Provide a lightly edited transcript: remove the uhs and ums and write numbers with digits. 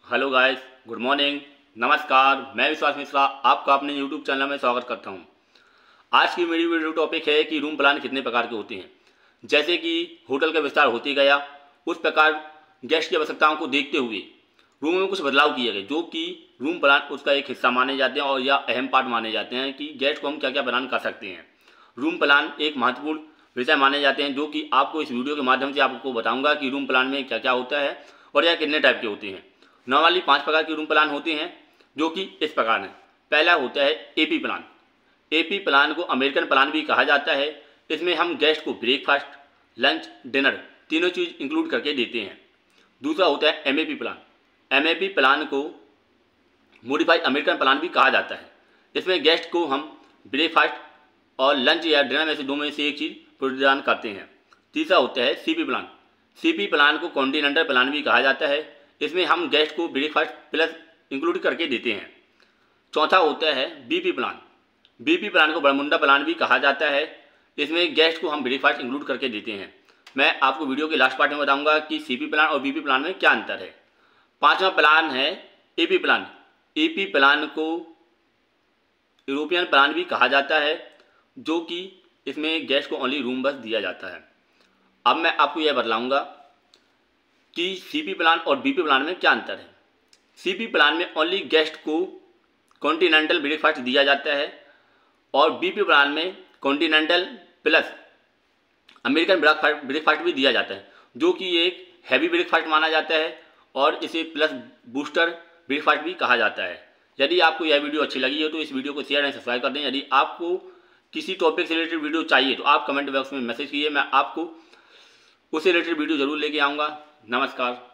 Hello guys, good morning, नमस्कार। मैं विश्वास मिश्रा आपका अपने यूट्यूब चैनल में स्वागत करता हूं। आज की मेरी वीडियो टॉपिक है कि रूम प्लान कितने प्रकार के होते हैं। जैसे कि होटल का विस्तार होते गया, उस प्रकार गेस्ट की आवश्यकताओं को देखते हुए रूम में कुछ बदलाव किए गए, जो कि रूम प्लान उसका एक हिस्सा माने जाते हैं और या अहम पार्ट माने जाते हैं कि गेस्ट को हम क्या क्या प्लान कर सकते हैं। रूम प्लान एक महत्वपूर्ण विषय माने जाते हैं, जो कि आपको इस वीडियो के माध्यम से आपको बताऊंगा कि रूम प्लान में क्या क्या होता है और यह कितने टाइप के होते हैं। नॉर्मली 5 प्रकार के रूम प्लान होते हैं, जो कि इस प्रकार हैं। पहला होता है एपी प्लान। एपी प्लान को अमेरिकन प्लान भी कहा जाता है। इसमें हम गेस्ट को ब्रेकफास्ट, लंच, डिनर तीनों चीज़ इंक्लूड करके देते हैं। दूसरा होता है एमएपी प्लान। एमएपी प्लान को मॉडिफाइड अमेरिकन प्लान भी कहा जाता है। इसमें गेस्ट को हम ब्रेकफास्ट और लंच या डिनर में से दो में से एक चीज़ प्रदान करते हैं। तीसरा होता है सीपी प्लान। सीपी प्लान को कॉन्टिनेंटल प्लान भी कहा जाता है। इसमें हम गेस्ट को ब्रेकफास्ट प्लस इंक्लूड करके देते हैं। चौथा होता है बीपी प्लान। बीपी प्लान को बरमुंडा प्लान भी कहा जाता है। इसमें गेस्ट को हम ब्रेकफास्ट इंक्लूड करके देते हैं। मैं आपको वीडियो के लास्ट पार्ट में बताऊंगा कि सीपी प्लान और बीपी प्लान में क्या अंतर है। पांचवा प्लान है एपी प्लान। एपी प्लान को यूरोपियन प्लान भी कहा जाता है, जो कि इसमें गेस्ट को ओनली रूम बस दिया जाता है। अब मैं आपको यह बतलाऊंगा कि सीपी प्लान और बीपी प्लान में क्या अंतर है। सीपी प्लान में ओनली गेस्ट को कॉन्टिनेंटल ब्रेकफास्ट दिया जाता है और बीपी प्लान में कॉन्टिनेंटल प्लस अमेरिकन ब्रेकफास्ट भी दिया जाता है, जो कि एक हैवी ब्रेकफास्ट माना जाता है और इसे प्लस बूस्टर ब्रेकफास्ट भी कहा जाता है। यदि आपको यह वीडियो अच्छी लगी हो तो इस वीडियो को शेयर एंड सब्सक्राइब कर दें। यदि आपको किसी टॉपिक से रिलेटेड वीडियो चाहिए तो आप कमेंट बॉक्स में मैसेज कीजिए, मैं आपको उससे रिलेटेड वीडियो जरूर लेके आऊँगा। नमस्कार।